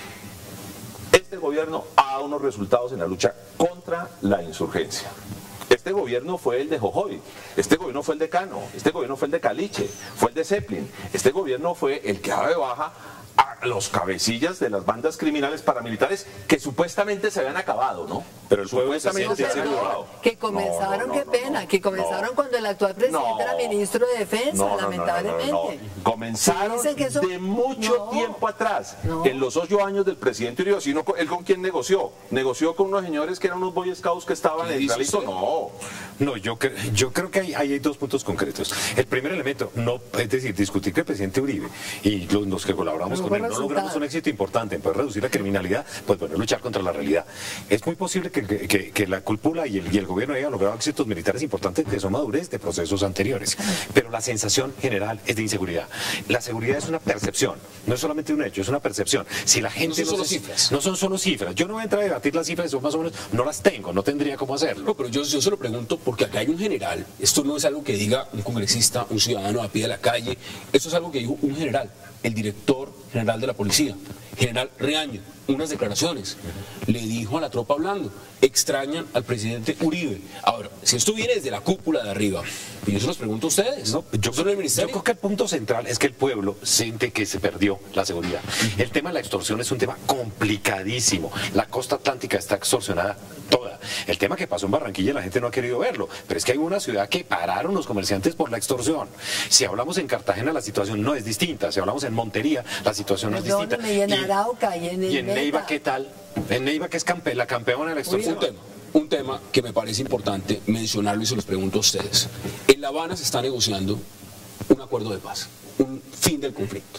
este gobierno ha dado unos resultados en la lucha contra la insurgencia. Este gobierno fue el de Jojoy, este gobierno fue el de Cano, este gobierno fue el de Caliche, fue el de Zeppelin, este gobierno fue el que daba de baja a los cabecillas de las bandas criminales paramilitares que supuestamente se habían acabado, ¿no? Pero el pueblo se supuestamente siente se habían Perdón, acabado. que comenzaron, No, no, no, qué no, pena, no, que comenzaron no. cuando el actual presidente No. era ministro de Defensa, No, no, no, lamentablemente. no, no, no. Comenzaron Dicen que eso- de mucho No. tiempo atrás, No. en los ocho años del presidente Uribe. Si no, ¿él con quién negoció? ¿Negoció con unos señores que eran unos Boy Scouts que estaban ¿Qué en dice Israelito? usted? No. No, yo, cre- yo creo que hay, hay dos puntos concretos. El primer elemento, no, es decir, discutir que el presidente Uribe y los, los que colaboramos Pero con fue él no resultado. logramos un éxito importante en poder reducir la criminalidad, pues bueno, luchar contra la realidad. Es muy posible que, que- que- que la cúpula y el, y el gobierno hayan logrado éxitos militares importantes de su madurez de procesos anteriores, pero la sensación general es de inseguridad. La seguridad es una percepción, no es solamente un hecho, es una percepción. Si la gente No son solo se- cifras. No son solo cifras. Yo no voy a entrar a debatir las cifras, son más o menos, no las tengo, no tendría cómo hacerlo. No, pero yo, yo se lo pregunto porque acá hay un general. Esto no es algo que diga un congresista, un ciudadano a pie de la calle. Esto es algo que dijo un general, el director general de la policía, general Reaño, unas declaraciones. Le dijo a la tropa hablando, extrañan al presidente Uribe. Ahora, si esto viene desde la cúpula de arriba, y yo se los pregunto a ustedes, No, yo, ¿son el yo ministerio? creo que el punto central es que el pueblo siente que se perdió la seguridad. El tema de la extorsión es un tema complicadísimo. La costa atlántica está extorsionada toda. El tema que pasó en Barranquilla la gente no ha querido verlo, pero es que hay una ciudad que pararon los comerciantes por la extorsión. Si hablamos en Cartagena la situación no es distinta, si hablamos en Montería la situación no es distinta. Perdóneme, y en Arauca, y en el y en Neiva, Meta. ¿qué tal? En Neiva, que es campe- la campeona de la extorsión. Un tema, un tema que me parece importante mencionarlo y se los pregunto a ustedes. En La Habana se está negociando un acuerdo de paz, un fin del conflicto.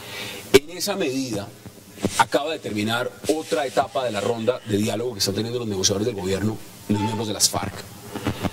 En esa medida acaba de terminar otra etapa de la ronda de diálogo que están teniendo los negociadores del gobierno y los miembros de las FARC.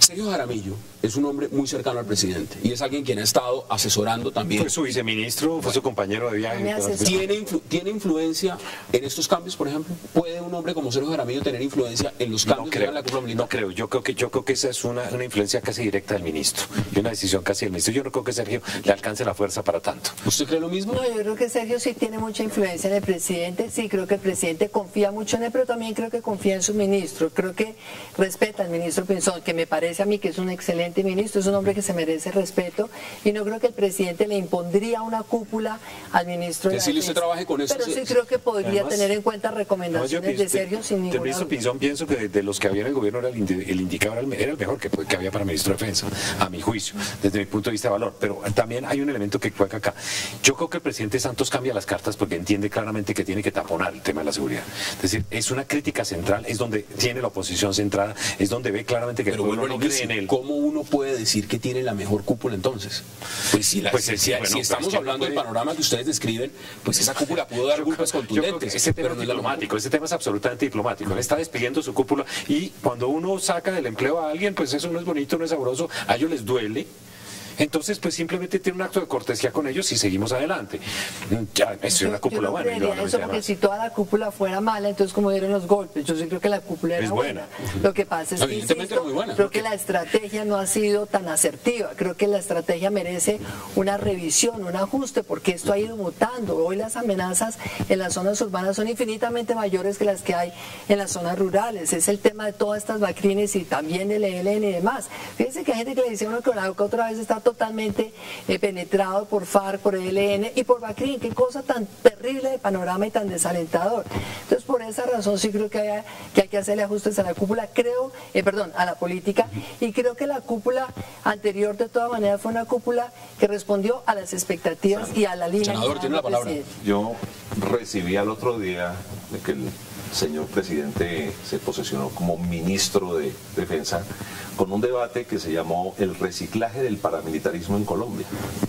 Sergio Jaramillo es un hombre muy cercano al presidente y es alguien quien ha estado asesorando también. Fue su viceministro, fue bueno, su compañero de viaje. ¿Tiene, influ ¿Tiene influencia en estos cambios, por ejemplo? ¿Puede un hombre como Sergio Jaramillo tener influencia en los cambios no creo, en la cúpula militar? No creo, yo creo que, yo creo que esa es una, una influencia casi directa del ministro y una decisión casi del ministro. Yo no creo que Sergio le alcance la fuerza para tanto. ¿Usted cree lo mismo? No, yo creo que Sergio sí tiene mucha influencia en el presidente, sí, creo que el presidente confía mucho en él, pero también creo que confía en su ministro, creo que respeta al ministro Pinzón, que me parece a mí que es un excelente ministro, es un hombre que se merece respeto y no creo que el presidente le impondría una cúpula al ministro. Que si usted trabaje con eso. Pero sí, sí creo que podría además tener en cuenta recomendaciones no, de Sergio sin ninguna duda. El ministro Pinzón pienso que de, de los que había en el gobierno era el, el indicado, era el, era el mejor que, que había para ministro de Defensa, a mi juicio, desde mi punto de vista de valor. Pero también hay un elemento que juega acá. Yo creo que el presidente Santos cambia las cartas porque entiende claramente que tiene que taponar el tema de la seguridad. Es decir, es una crítica central, es donde tiene la oposición centrada, es donde ve claramente que pero el pueblo bueno, no cree en él. ¿Cómo uno puede decir que tiene la mejor cúpula entonces? Pues si, la, pues si, sí, bueno, si estamos hablando puede... del panorama que ustedes describen, pues esa cúpula pudo dar golpes contundentes. Ese tema es diplomático, ese tema es absolutamente diplomático. Él está despidiendo su cúpula y cuando uno saca del empleo a alguien, pues eso no es bonito, no es sabroso, a ellos les duele. Entonces, pues simplemente tiene un acto de cortesía con ellos y seguimos adelante. Ya, es una cúpula yo no buena. Yo eso porque si toda la cúpula fuera mala, entonces como dieron los golpes, yo sí creo que la cúpula era es buena. buena. Lo que pasa es que, insisto, muy buena, creo que la estrategia no ha sido tan asertiva. Creo que la estrategia merece una revisión, un ajuste, porque esto ha ido mutando. Hoy las amenazas en las zonas urbanas son infinitamente mayores que las que hay en las zonas rurales. Es el tema de todas estas bacrines y también del E L N y demás. Fíjense que hay gente que le dice a uno que Arauca otra vez está totalmente eh, penetrado por FARC, por E L N y por Bacrín. Qué cosa tan terrible de panorama y tan desalentador. Entonces, por esa razón sí creo que hay que, hay que hacerle ajustes a la cúpula, creo, eh, perdón, a la política, y creo que la cúpula anterior de todas maneras fue una cúpula que respondió a las expectativas y a la línea. Senador, tiene la palabra. Yo recibí al otro día de que el señor presidente se posesionó como ministro de Defensa con un debate que se llamó el reciclaje del paramilitarismo en Colombia.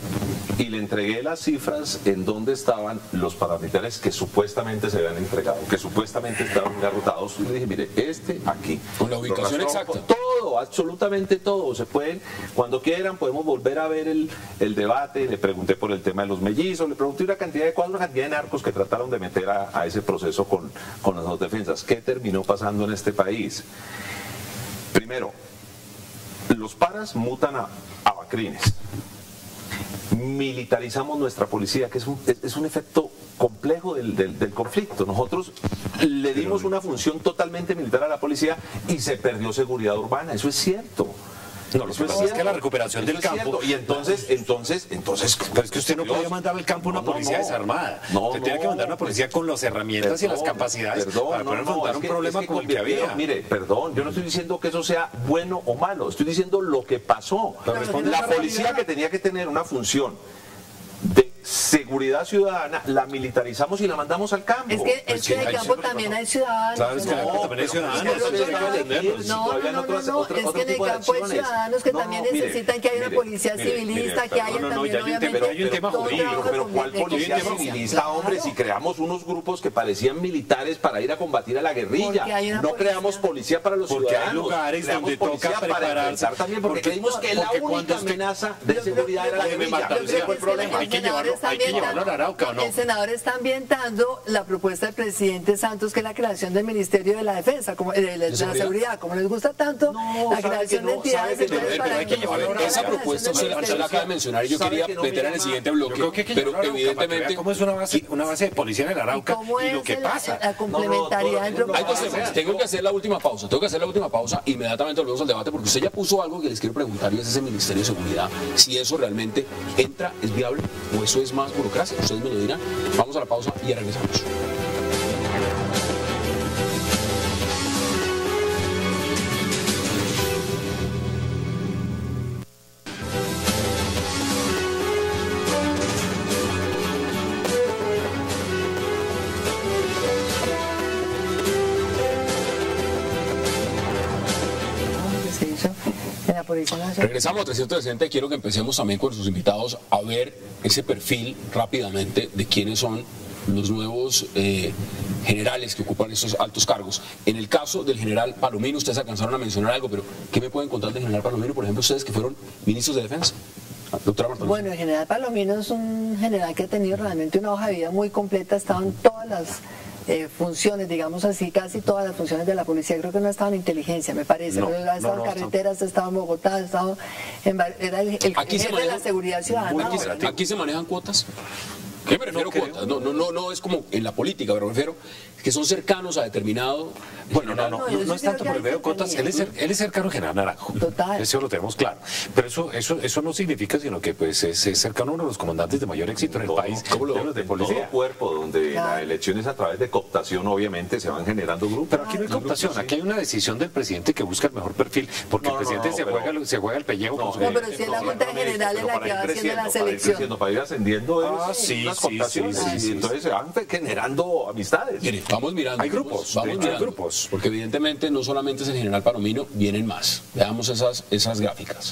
Y le entregué las cifras en donde estaban los paramilitares que supuestamente se habían entregado, que supuestamente estaban engarrotados. Y le dije, mire, este aquí. Con la ubicación exacta. Todo, absolutamente todo. Se pueden, cuando quieran, podemos volver a ver el, el debate. Le pregunté por el tema de los mellizos, le pregunté una cantidad de cuadros, una cantidad de narcos que trataron de meter a, a ese proceso con, con las dos defensas. ¿Qué terminó pasando en este país? Primero, los paras mutan a, a bacrines. Militarizamos nuestra policía, que es un, es, es un efecto complejo del, del, del conflicto. Nosotros le dimos una función totalmente militar a la policía y se perdió seguridad urbana, eso es cierto. No, lo que pasa es que la recuperación del campo. Y entonces, entonces, entonces. Pero es que usted no podía mandar al campo una no, policía no, desarmada. No, usted no, tiene que mandar una policía pues, con las herramientas perdón, y las capacidades perdón, para poder no, enfrentar no, un que, problema es que como el que había. Mire, perdón, yo no estoy diciendo que eso sea bueno o malo, estoy diciendo lo que pasó. Pero la policía que tenía que tener una función de seguridad ciudadana, la militarizamos y la mandamos al campo. Es que, es que en el campo también hay ciudadanos. Claro, es que en el campo también hay ciudadanos. No, no, no, no, es que en el campo hay ciudadanos que también necesitan que haya una policía civilista, que haya también obviamente... Pero hay un tema jurídico. Pero ¿cuál policía civilista, hombre? Si creamos unos grupos que parecían militares para ir a combatir a la guerrilla, no creamos policía para los ciudadanos. Porque hay lugares donde toca prepararse. También porque creímos que la única amenaza de seguridad era la guerrilla. Ese fue el problema. Hay que llevarlo Hay que llevarlo a Arauca, ¿o no? El senador está ambientando la propuesta del presidente Santos, que es la creación del Ministerio de la Defensa, como, de, de, de la Seguridad, como les gusta tanto, no, la creación no, de entidades. Que no, pero hay que llevarlo a esa propuesta, usted la acaba de mencionar y yo quería no meter en el siguiente bloque, que que pero Arauca, evidentemente... ¿Cómo es una base, una base de policía en el Arauca y, y lo que el, pasa? La complementariedad entre... Hay dos temas, tengo que hacer la última pausa, tengo que hacer la última pausa, inmediatamente volvemos al debate, porque usted ya puso algo que les quiero preguntar y es ese Ministerio de Seguridad, si eso realmente entra, es viable o eso es más burocracia. Ustedes me lo dirán. Vamos a la pausa y ya regresamos. Regresamos a trescientos sesenta y quiero que empecemos también con sus invitados a ver ese perfil rápidamente de quiénes son los nuevos eh, generales que ocupan estos altos cargos. En el caso del general Palomino, ustedes alcanzaron a mencionar algo, pero ¿qué me pueden contar del general Palomino, por ejemplo, ustedes que fueron ministros de defensa? Doctora Marta. Bueno, el general Palomino es un general que ha tenido realmente una hoja de vida muy completa, ha estado en todas las eh, funciones, digamos así, casi todas las funciones de la policía. Creo que no ha estado en inteligencia, me parece, no, pero ha estado no, no, en carreteras, ha estado en Bogotá, ha estado en, era el, el Aquí jefe se manejan, de la seguridad ciudadana. Aquí, se, aquí se manejan cuotas. ¿Qué me refiero no a cuotas? No, no, no, no es como en la política, pero me refiero que son cercanos a determinado. Bueno, no, no, No, no, yo no sí es creo tanto que por el hay medio Cotas, él es, cer- él es cercano al general Naranjo. Total. Eso lo tenemos claro. Pero eso eso eso no significa sino que pues es, es cercano a uno de los comandantes de mayor éxito en el Todo- país. ¿cómo lo- de los de En policía. todo cuerpo donde Claro. la elección es a través de cooptación, obviamente se van generando grupos. Pero aquí no hay cooptación, aquí hay una decisión del presidente que busca el mejor perfil, porque No, el no, presidente no, se, pero- juega, el- se juega el pellejo con su No, pero gente. si es la No, Junta no, no, General pero en la para que ir va haciendo la creciendo, para ir selección. creciendo, para ir ascendiendo Ah, es sí, unas sí, cooptaciones, sí, sí, y sí, entonces se van generando amistades. Mire, vamos mirando. Hay grupos, vamos de hecho, hay mirando, grupos. porque evidentemente no solamente es el general Palomino, vienen más. Veamos esas, esas gráficas.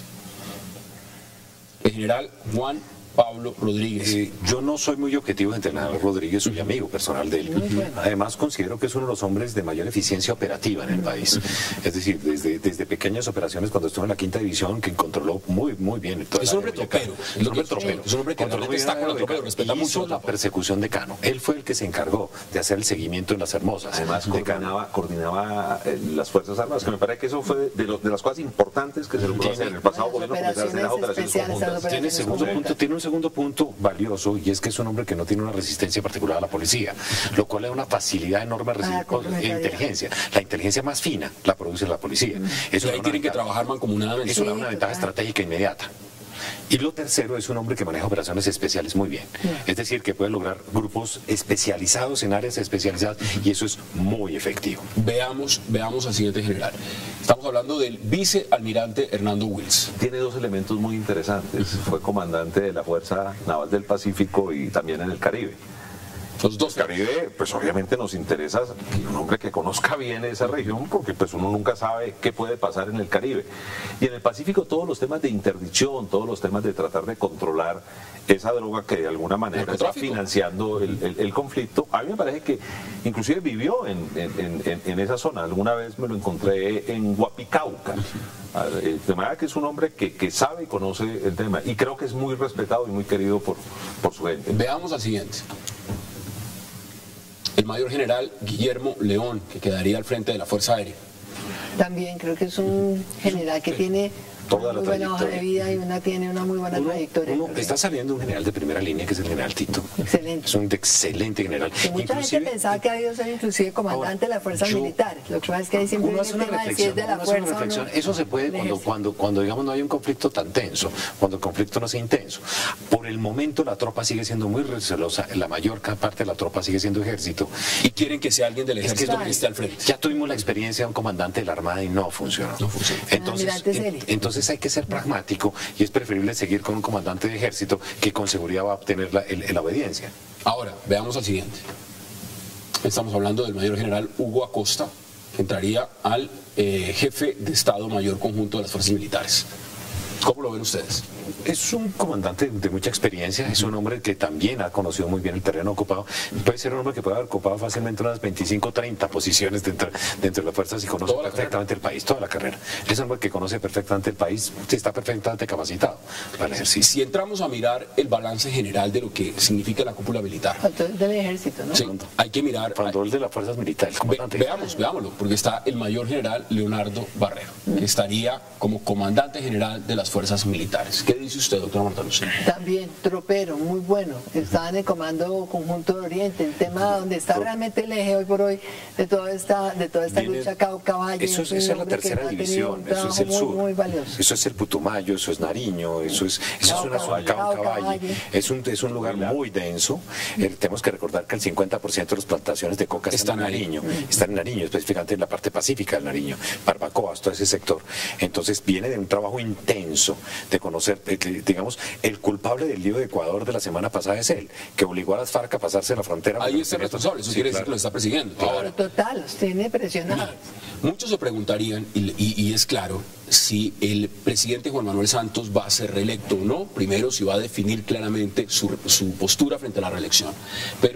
El general Juan Pablo Rodríguez. Eh, yo no soy muy objetivo de general Rodríguez, soy amigo personal de él. Además, considero que es uno de los hombres de mayor eficiencia operativa en el país. Es decir, desde, desde pequeñas operaciones, cuando estuvo en la quinta división, que controló muy muy bien. Toda Es la un hombre área de tropero. Boyacá. Es un hombre tropero. Es un hombre que Controló realmente muy está bien con el la tropero, Boyacá. respeta Y mucho hizo la la etapa. persecución de Cano. Él fue el que se encargó de hacer el seguimiento en las Hermosas. Además, de Cano. coordinaba, coordinaba eh, las Fuerzas Armadas, que me parece que eso fue de, lo- de las cosas importantes que se logró hacer en el pasado Las gobierno, comenzar a hacer las operaciones operaciones especiales, conjuntas. las Tiene, operaciones segundo conjuntas. punto, tiene un segundo punto valioso, y es que es un hombre que no tiene una resistencia particular a la policía, lo cual le da una facilidad enorme a recibir Ah, complementariedad. inteligencia. La inteligencia más fina la produce la policía. Eso Y le ahí da una tienen que ventaja. trabajar mancomunadamente. Eso le da Sí, una ventaja total. estratégica inmediata. Y lo tercero es un hombre que maneja operaciones especiales muy bien. Es decir, que puede lograr grupos especializados en áreas especializadas, y eso es muy efectivo. Veamos, veamos al siguiente general. Estamos hablando del vicealmirante Hernando Wills. Tiene dos elementos muy interesantes. Fue comandante de la Fuerza Naval del Pacífico y también en el Caribe. Los dos. Caribe, pues obviamente nos interesa que un hombre que conozca bien esa región, porque pues uno nunca sabe qué puede pasar en el Caribe. Y en el Pacífico todos los temas de interdicción, todos los temas de tratar de controlar esa droga que de alguna manera está Narcotráfico. financiando el, el- el conflicto. A mí me parece que inclusive vivió en, en- en- en esa zona. Alguna vez me lo encontré en Guapicauca. De manera que es un hombre que, que sabe y conoce el tema. Y creo que es muy respetado y muy querido por, por su gente. Veamos al siguiente. El mayor general Guillermo León, que quedaría al frente de la Fuerza Aérea. También creo que es un general que tiene Toda una la muy buena hoja de trayectoria. vida y una tiene una muy buena Uno- trayectoria. uno- creo que- está saliendo un general de primera línea, que es el general Tito. Excelente. Es un excelente general. Que mucha Inclusive- gente pensaba que había ser inclusive comandante de las fuerzas yo- militares. Lo que pasa es que ahí siempre Uno viene hace el una tema de si reflexión, es de la uno hace una fuerza o no reflexión. Eso se puede del cuando, ejército. cuando, cuando digamos no hay un conflicto tan tenso, cuando el conflicto no sea intenso. Por el momento la tropa sigue siendo muy recelosa, la mayor ca- parte de la tropa sigue siendo ejército. Y quieren que sea alguien del Es que ejército es- que esté al frente. Ya tuvimos la experiencia de un comandante de la Armada y no funcionó. No funcionó. Entonces, Almirante en- Celi. entonces hay que ser pragmático, y es preferible seguir con un comandante de ejército que con seguridad va a obtener la, el- la obediencia. Ahora, veamos al siguiente. Estamos hablando del mayor general Hugo Acosta, que entraría al eh, jefe de Estado Mayor Conjunto de las Fuerzas Militares. ¿Cómo lo ven ustedes? Es un comandante de mucha experiencia, es un hombre que también ha conocido muy bien el terreno ocupado. Puede ser un hombre que puede haber ocupado fácilmente unas veinticinco, treinta posiciones dentro, dentro de las fuerzas y conoce Toda la perfectamente el país, toda la carrera. Es un hombre que conoce perfectamente el país, está perfectamente capacitado para el ejercicio. Si entramos a mirar el balance general de lo que significa la cúpula militar, Faltó el del ejército, ¿no? sí, hay que mirar... Cuando el de las fuerzas militares, el Ve- comandante. veamos, veámoslo, porque está el mayor general Leonardo Barrero, que estaría como comandante general de las fuerzas militares. ¿Qué dice usted, doctora Marta Lucía? También, tropero, muy bueno. Estaba en el Comando Conjunto de Oriente, el tema donde está realmente el eje hoy por hoy de toda esta, de toda esta Viene- lucha cabo-caballo. Eso es, un esa es la hombre que tercera ha tenido división, un eso es trabajo el muy, sur. muy valioso. Eso es el Putumayo, eso es Nariño, eso es, eso Cabo es una zona Caballo. Cabo Cabo Caballo. Caballo. Es un, es un lugar muy denso. Eh, tenemos que recordar que el cincuenta por ciento de las plantaciones de coca están, Están en ahí. Nariño, están en Nariño, específicamente en la parte pacífica del Nariño, Barbacoas, todo ese sector. Entonces viene de un trabajo intenso de conocer, eh, que, digamos, el culpable del lío de Ecuador de la semana pasada es él, que obligó a las FARC a pasarse a la frontera. Ahí está el responsable, eso Sí, quiere decir claro. que lo está persiguiendo. Pero Ahora, total, los tiene presionados. muchos se preguntarían, y, y- y es claro, si el presidente Juan Manuel Santos va a ser reelecto o no. Primero, si va a definir claramente su, su postura frente a la reelección. Pero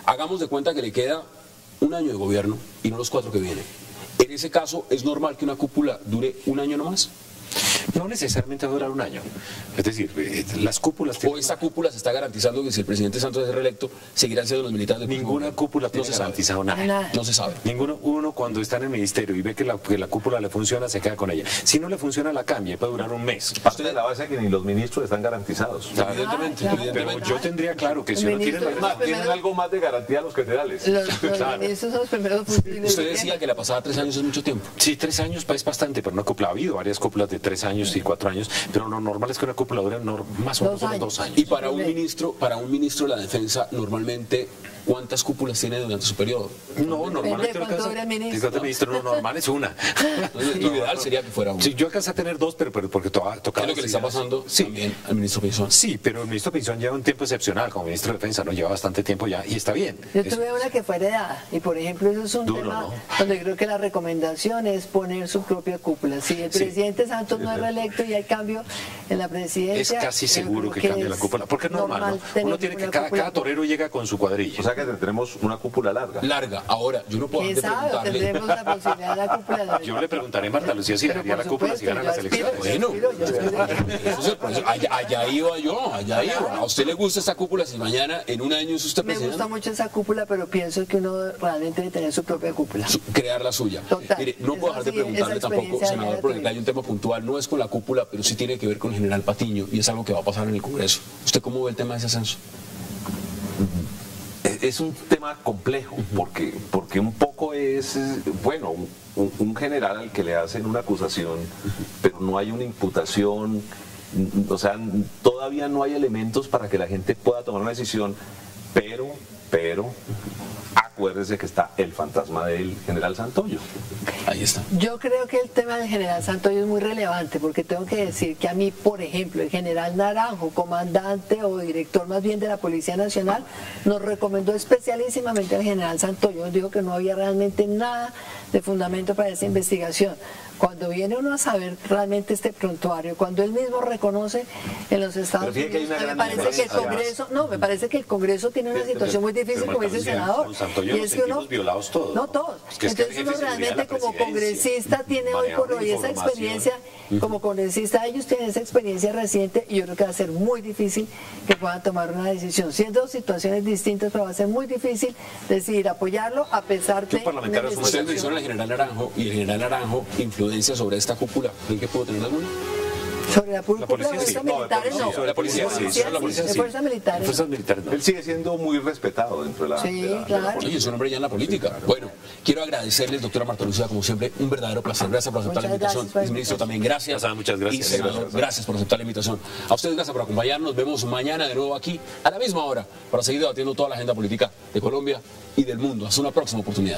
hagamos de cuenta que le queda un año de gobierno y no los cuatro que vienen. En ese caso, ¿es normal que una cúpula dure un año nomás? No necesariamente va a durar un año. Es decir, eh, las cúpulas... ¿O esta cúpula se está garantizando que si el presidente Santos es reelecto, seguirán siendo los militares del Ninguna Consejo? cúpula tiene no se garantizado sabe. nada. Nada. No se sabe. Ninguno, uno cuando está en el ministerio y ve que la, que la cúpula le funciona, se queda con ella. Si no le funciona, la cambia y puede durar un mes. Parte de la base que ni los ministros están garantizados. Evidentemente, claro. Pero evidentemente. yo tendría claro que si El uno tiene... ministro- la- Es más, tienen algo más de garantía los generales. Los, los Claro. ministros son los primeros fusiles. Usted decía que la pasada tres años es mucho tiempo. Sí, tres años es bastante, pero una cúpula ha habido varias cúpulas de tres años y cuatro años, pero lo normal es que una cúpula dure nor- más o menos Dos unos años. dos años. Y para un ministro, para un ministro de la Defensa, normalmente, ¿cuántas cúpulas tiene durante su periodo? No, normalmente cuánto alcanza- dura el ministro. Fíjate, ministro, no, normal es una. Entonces, lo ideal sería que fuera uno. Sí, yo alcancé a tener dos, pero, pero porque to- ¿Qué tocaba... es lo que le está pasando Sí. también al ministro Pinzón? Sí, pero el ministro Pinzón lleva un tiempo excepcional como ministro de Defensa, no lleva bastante tiempo ya y está bien. Yo Es- tuve una que fue heredada y por ejemplo eso es un Duro, tema ¿no? donde creo que la recomendación es poner su propia cúpula. Si el Sí. presidente Santos no es reelecto y hay cambio en la Es presidencia... casi yo seguro creo que cambie la es cúpula, porque es normal, ¿no? tener Uno tiene que, una cada, cúpula. cada torero llega con su cuadrilla. O sea que tendremos una cúpula larga. Larga. Ahora, yo no puedo ¿Quién dejar de sabe? preguntarle. Tendremos la posibilidad de la cúpula. Yo le preguntaré a Marta Lucía si Pero haría la por cúpula si supuesto, ganan las yo aspiro, elecciones. yo Bueno, aspiro, yo aspiro. eso es- por eso, allá, allá iba yo, allá iba. ¿A usted le gusta esta cúpula si mañana, en un año, es usted Me presidente? gusta mucho esa cúpula, pero pienso que uno realmente debe tener su propia cúpula. Su- crear la suya. Total. Mire, no puedo dejar de Esa sí, preguntarle esa tampoco, experiencia senador, ya la porque tuve. hay un tema puntual, no es con la cúpula, pero sí tiene que ver con el general Patiño, y es algo que va a pasar en el Congreso. ¿Usted cómo ve el tema de ese ascenso? Es un tema complejo, porque, porque un poco es, bueno, un, un general al que le hacen una acusación, pero no hay una imputación, o sea, todavía no hay elementos para que la gente pueda tomar una decisión, pero, pero, acuérdese que está el fantasma del general Santoyo. Ahí está. Yo creo que el tema del general Santoyo es muy relevante porque tengo que decir que a mí, por ejemplo, el general Naranjo, comandante o director más bien de la Policía Nacional, nos recomendó especialísimamente al general Santoyo. Nos dijo que no había realmente nada de fundamento para esa investigación. Cuando viene uno a saber realmente este prontuario, cuando él mismo reconoce en los Estados Pero fíjate que hay Unidos, una me gran parece que el diferencia, Congreso, no, me parece que el Congreso tiene una Pero- situación muy difícil, pero como dice el Marta Lucía, senador. con Santoyo Y nos es que uno, sentimos violados todos, no ¿no? todos. Es que es que Entonces el uno jefe de seguridad de realmente la como presidencia, congresista tiene hoy por manejando hoy esa información. experiencia, como congresista ellos tienen esa experiencia reciente y yo creo que va a ser muy difícil que puedan tomar una decisión. Siendo situaciones distintas, pero va a ser muy difícil decidir apoyarlo a pesar de... Yo parlamentario una somos Usted investigación. menciona al general Naranjo, y el general Naranjo, influencia sobre esta cúpula. ¿Creen que pudo tener alguna? Sobre la cúpula policía de sí. fuerzas No, de militares policía, no. sobre la policía sí, Policía sobre la policía de sí. fuerzas militares. Fuerzas militares no. Él sigue siendo muy respetado dentro de la... Sí, de la- de la claro. Oye, es un hombre ya en la política. Bueno, quiero agradecerles, doctora Marta Lucía, como siempre, un verdadero placer. Gracias por aceptar la Muchas invitación. gracias por la Ministro, invitación. también gracias. Muchas, muchas gracias. Y senador, Gracias. gracias por aceptar la invitación. A ustedes, gracias por acompañarnos. Nos vemos mañana de nuevo aquí, a la misma hora, para seguir debatiendo toda la agenda política de Colombia y del mundo. Hasta una próxima oportunidad.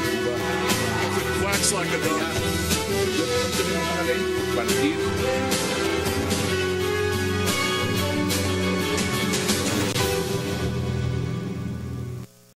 Wax like a dog. Tenemos una ley para ir